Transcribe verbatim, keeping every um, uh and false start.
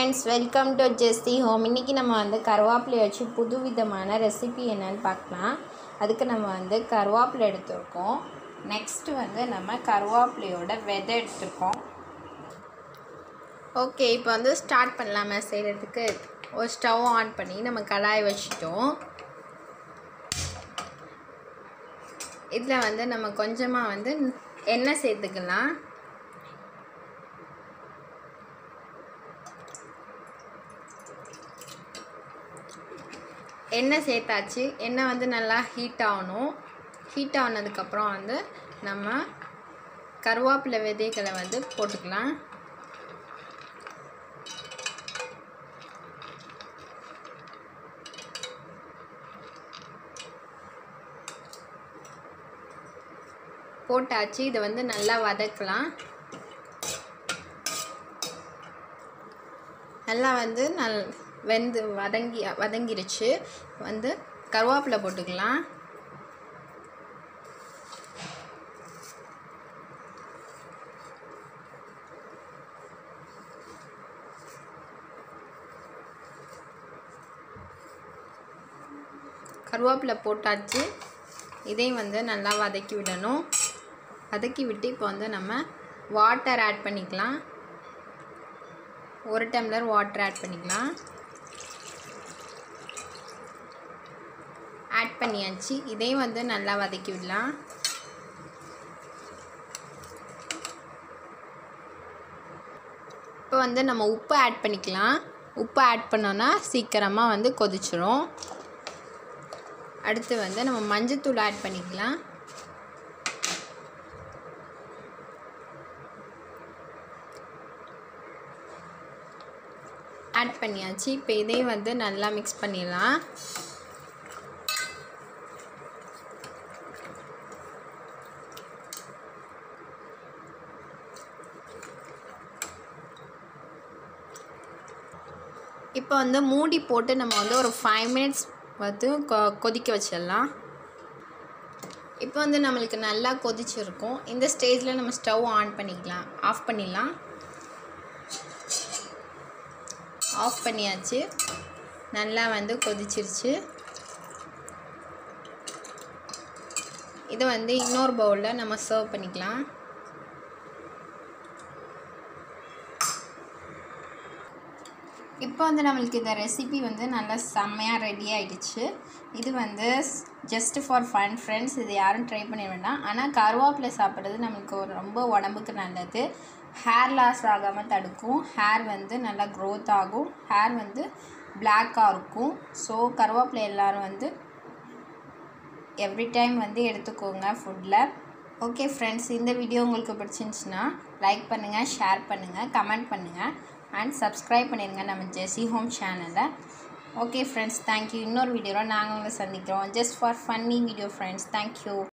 friends, welcome to Jessie Home. இன்னைக்கு நம்ம வந்து கருவேப்பிலை வச்சு புதுவிதமான ரெசிபி என்னன்னு பார்க்கலாம். அதுக்கு நம்ம வந்து கருவேப்பிலை எடுத்துக்கோம். நெக்ஸ்ட் வந்து நம்ம கருவேப்பிலையோட விதை எடுத்துக்கோம். ஓகே, இப்போ வந்து ஸ்டார்ட் பண்ணலாமா செய்கிறதுக்கு. ஒரு ஸ்டவ் ஆன் பண்ணி நம்ம கடாய் வச்சிட்டோம். இதில் வந்து நம்ம கொஞ்சமாக வந்து எண்ணெய் சேர்த்துக்கலாம். எண்ணெய் சேர்த்தாச்சு. எண்ணெய் வந்து நல்லா ஹீட் ஆகணும். ஹீட் ஆனதுக்கப்புறம் வந்து நம்ம கருவேப்பிலை விதைகளை வந்து போட்டுக்கலாம். போட்டாச்சு. இதை வந்து நல்லா வதக்கலாம். நல்லா வந்து நல் வெந்து வதங்கி வதங்கிருச்சு. வந்து கருவேப்பிலை போட்டுக்கலாம். கருவேப்பிலை போட்டாச்சு. இதையும் வந்து நல்லா வதக்கி விடணும். வதக்கி விட்டு இப்போ வந்து நம்ம வாட்டர் ஆட் பண்ணிக்கலாம். ஒரு டம்ளர் வாட்டர் ஆட் பண்ணிக்கலாம். ஆட் பண்ணியாச்சு. இதையும் வந்து நல்லா வதக்கி விடலாம். இப்போ வந்து நம்ம உப்பு ஆட் பண்ணிக்கலாம். உப்பு ஆட் பண்ணோன்னா சீக்கிரமாக வந்து கொதிச்சிரும். அடுத்து வந்து நம்ம மஞ்சத்தூள் ஆட் பண்ணிக்கலாம். ஆட் பண்ணியாச்சு. இப்போ இதையும் வந்து நல்லா மிக்ஸ் பண்ணிடலாம். இப்போ வந்து மூடி போட்டு நம்ம வந்து ஒரு ஃபைவ் மினிட்ஸ் வந்து கொ கொதிக்க வச்சிடலாம். இப்போ வந்து நம்மளுக்கு நல்லா கொதிச்சிருக்கும். இந்த ஸ்டேஜில் நம்ம ஸ்டவ் ஆன் பண்ணிக்கலாம். ஆஃப் பண்ணிடலாம். ஆஃப் பண்ணியாச்சு. நல்லா வந்து கொதிச்சிருச்சு. இதை வந்து இன்னொரு பவுலில் நம்ம சர்வ் பண்ணிக்கலாம். இப்போ வந்து நம்மளுக்கு இந்த ரெசிபி வந்து நல்லா செம்மையாக ரெடி ஆகிடுச்சு. இது வந்து ஜஸ்ட் ஃபார் ஃபன் ஃப்ரெண்ட்ஸ். இது யாரும் ட்ரை பண்ண வேண்டாம். ஆனால் கருவேப்பிலை சாப்பிட்றது நம்மளுக்கு ஒரு ரொம்ப உடம்புக்கு நல்லது. ஹேர் லாஸ் ஆகாமல் தடுக்கும். ஹேர் வந்து நல்லா க்ரோத் ஆகும். ஹேர் வந்து பிளாக்காக இருக்கும். ஸோ கருவேப்பிலை எல்லோரும் வந்து எவ்ரி டைம் வந்து எடுத்துக்கோங்க ஃபுட்டில். ஓகே ஃப்ரெண்ட்ஸ், இந்த வீடியோ உங்களுக்கு பிடிச்சிருந்துச்சுன்னா லைக் பண்ணுங்கள், ஷேர் பண்ணுங்கள், கமெண்ட் பண்ணுங்கள் அண்ட் சப்ஸ்கிரைப் பண்ணிடுங்க நம்ம ஜெஸ்ஸி ஹோம் சேனலை. Okay friends, thank you. இன்னொரு வீடியோவில் நாங்கள் உங்களை சந்திக்கிறோம். Just for funny video friends. Thank you.